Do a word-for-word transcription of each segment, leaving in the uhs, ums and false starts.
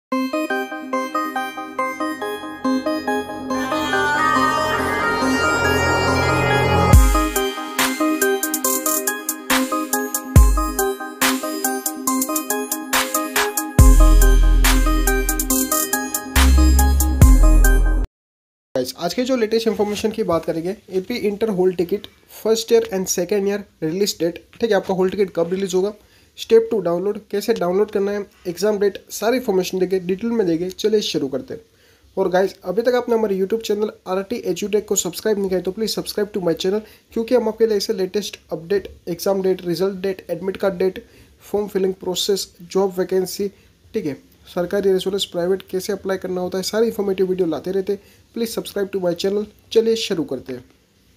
आज के जो लेटेस्ट इन्फॉर्मेशन की बात करेंगे, AP inter whole ticket first year and second year release date. ठीक है, आपका होल टिकट कब रिलीज होगा, स्टेप टू डाउनलोड, कैसे डाउनलोड करना है, एग्जाम डेट, सारी इन्फॉर्मेशन देंगे, डिटेल में देंगे। चलिए शुरू करते हैं। और गाइज, अभी तक आपने हमारे यूट्यूब चैनल आर टी एजुटेक को सब्सक्राइब नहीं किया तो please subscribe to my channel, क्योंकि हम आपके लिए ऐसे latest update, exam date, result date, admit card date, form filling process, job vacancy, ठीक है, सरकारी रेफरेंस, प्राइवेट कैसे अप्लाई करना होता है, सारी इन्फॉर्मेटिव वीडियो लाते रहते। Please subscribe to my channel. चलिए शुरू करते हैं।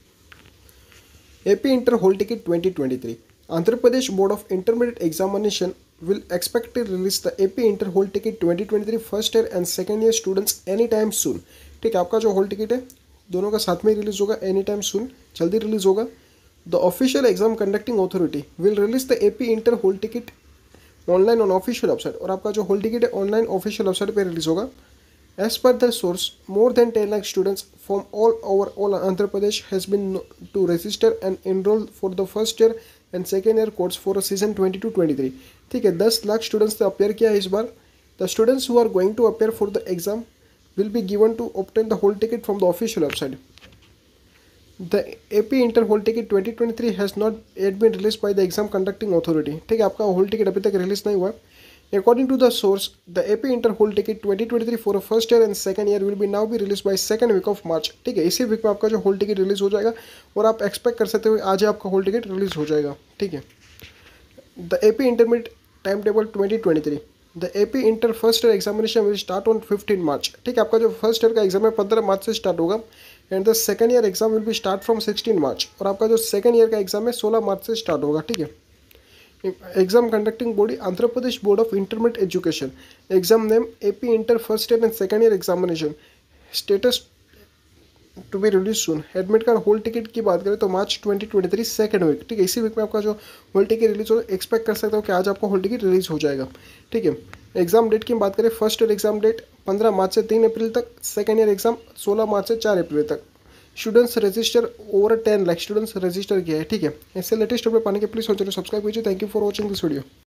AP inter whole ticket twenty twenty three, Andhra Pradesh board of intermediate examination will expect to release the A P Inter Whole Ticket twenty twenty three first year and second year students any time soon. ठीक है, आपका जो whole ticket है दोनों का साथ में release होगा, एनी टाइम सून, जल्दी रिलीज होगा। The official exam conducting authority will release the A P Inter Whole Ticket online on official website. और आपका जो होल टिकट है ऑनलाइन ऑफिशियल वेबसाइट पर रिलीज होगा। As per the source, more than ten lakh students from all over all Andhra Pradesh has been to register and enrol for the first year and second year course for season twenty two twenty three. ठीक है, दस lakh students ने appear किया है इस बार। The students who are going to appear for the exam will be given to obtain the whole ticket from the official website. The AP inter whole ticket twenty twenty three has not yet been release by the exam conducting authority. ठीक है, आपका hall ticket अभी तक release नहीं हुआ है। According to the source, the A P Inter Whole Ticket twenty twenty three for a first year and second year will be now be released by second week of March। ठीक है, इसी week में आपका जो whole ticket release हो जाएगा और आप एक्सपेक्ट कर सकते हो आज ही आपका होल टिकट रिलीज हो जाएगा। ठीक है, the A P Intermediate time table twenty twenty three, the A P Inter first year examination will start on fifteen March. ठीक है, आपका जो फर्स्ट ईयर का एग्जाम है पंद्रह मार्च से स्टार्ट होगा and the second year exam will be start from sixteen March. और आपका जो सेकंड ईयर का एग्जाम है सोलह मार्च से स्टार्ट होगा। ठीक है, exam conducting body Andhra Pradesh board of intermediate education. Exam name AP inter first year and second year examination. Status to be release soon. Admit card whole ticket की बात करें तो March twenty twenty three second week. ठीक है, इसी week में आपका जो होल टिकट रिलीज हो, एक्सपेक्ट कर सकते हो कि आज आपका होल टिकट रिलीज हो जाएगा। ठीक है, एग्जाम डेट की बात करें, फर्स्ट ईयर एग्जाम डेट पंद्रह मार्च से तीन अप्रैल तक, सेकेंड ईयर एग्जाम सोलह मार्च से चार अप्रैल तक। Students register over ten lakh students register किया है। ठीक है, ऐसे लेटेस्ट अपडेट पाने के प्लीज हो चैनल सब्सक्राइब कीजिए। Thank you for watching this video.